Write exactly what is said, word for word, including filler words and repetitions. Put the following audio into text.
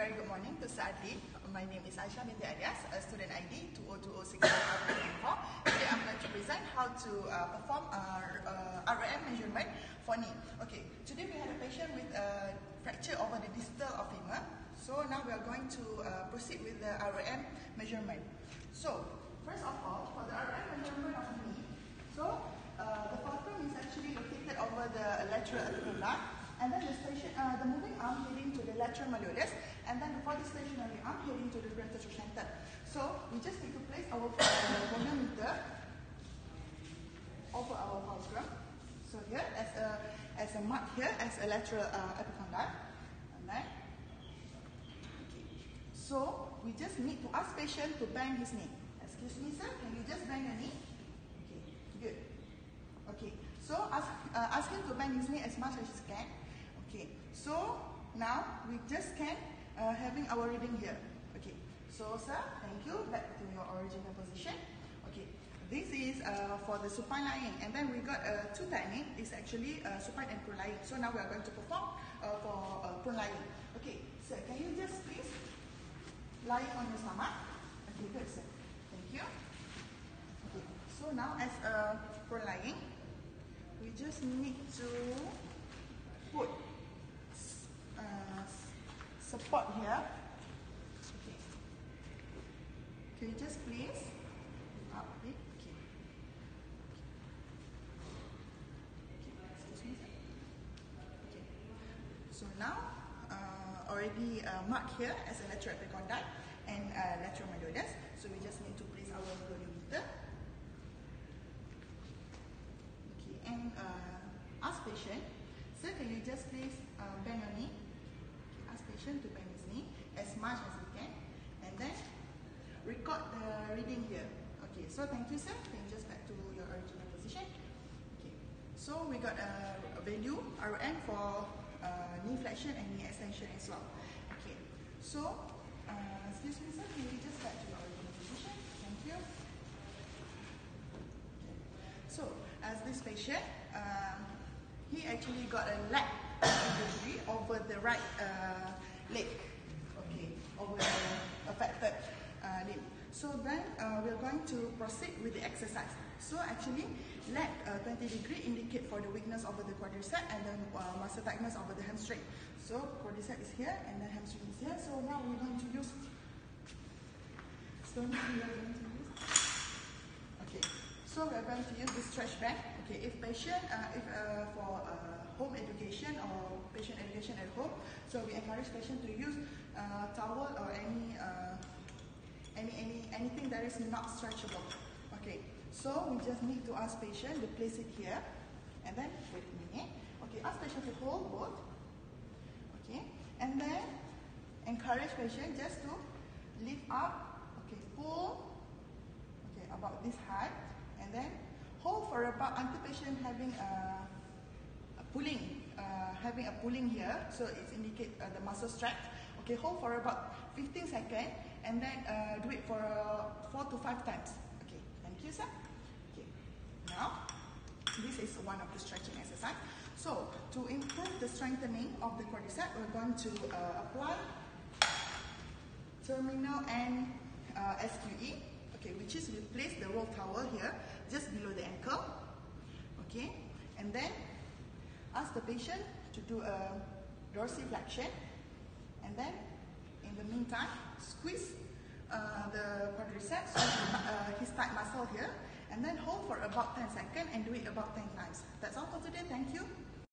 very good morning to Sadly. My name is Aisha binti Alias, a student I D two zero two zero six four. Today I'm going to present how to uh, perform our uh, R O M measurement for knee. Okay, today we had a patient with a fracture over the distal of femur. So now we are going to uh, proceed with the R O M measurement. So first of all, for the R O M measurement of knee, so uh, the fulcrum is actually located over the lateral epicondyle. And then the, station, uh, the moving arm heading to the lateral malleolus, and then before the stationary arm heading to the graftotrochanter. So we just need to place our uh, goniometer over our fulcrum. So here, as a as a mark here as a lateral uh, epicondyle, and then okay. So we just need to ask patient to bend his knee. Excuse me, sir, can you just bend your knee? Okay, good. Okay, so ask uh, ask him to bend his knee as much as he can. Okay, so now we just can uh, having our reading here. Okay, so sir, thank you. Back to your original position. Okay, this is uh, for the supine lying, and then we got uh, two technique. It's actually uh, supine and prone lying. So now we are going to perform uh, for uh, prone lying. Okay, sir, can you just please lie on your stomach? Okay, good, sir. Thank you. Okay, so now as a uh, prone lying, we just need to put uh, support here. Okay. Can you just please up a bit? Okay. Okay. Excuse me. Okay. So now uh, already uh, marked here as a lateral epicondyle and uh, lateral malleolus. So we just need to place our goniometer. Okay. And uh, ask patient, sir, can you just please uh, bend your knee? Okay, ask patient to bend his knee as much as he can, and then record the reading here. Okay, so thank you, sir. Can you just back to your original position? Okay, so we got a, a value R O M for uh, knee flexion and knee extension as well. Okay, so uh, excuse me, sir. Can you just back to your original position? Thank you. Okay. So as this patient, um, he actually got a leg injury over the right uh, leg, okay, over the affected uh, limb. So then uh, we're going to proceed with the exercise. So actually, leg uh, twenty degree indicate for the weakness over the quadricep and then uh, muscle tightness over the hamstring. So quadricep is here and then hamstring is here. So now we're going to use. So now we're going to use. Okay. So we are going to use this stretch band. Okay, if patient, uh, if uh, for uh, home education or patient education at home, so we encourage patient to use uh, towel or any, uh, any any anything that is not stretchable. Okay, so we just need to ask patient to place it here, and then wait a minute. Okay, ask patient to hold both. Okay, and then encourage patient just to lift up. Okay, pull. Okay, about this height. And then hold for about until patient having a, a pulling, uh, having a pulling here, so it indicate uh, the muscle stretch. Okay, hold for about fifteen seconds, and then uh, do it for uh, four to five times. Okay, thank you, sir. Okay, now this is one of the stretching exercise. So to improve the strengthening of the quadricep, we're going to uh, apply terminal and uh, S Q E. Okay, which is we place the roll towel here just below the ankle. Okay, and then ask the patient to do a dorsiflexion, and then in the meantime squeeze uh, the quadriceps, uh, his tight muscle here, and then hold for about ten seconds and do it about ten times. That's all for today. Thank you.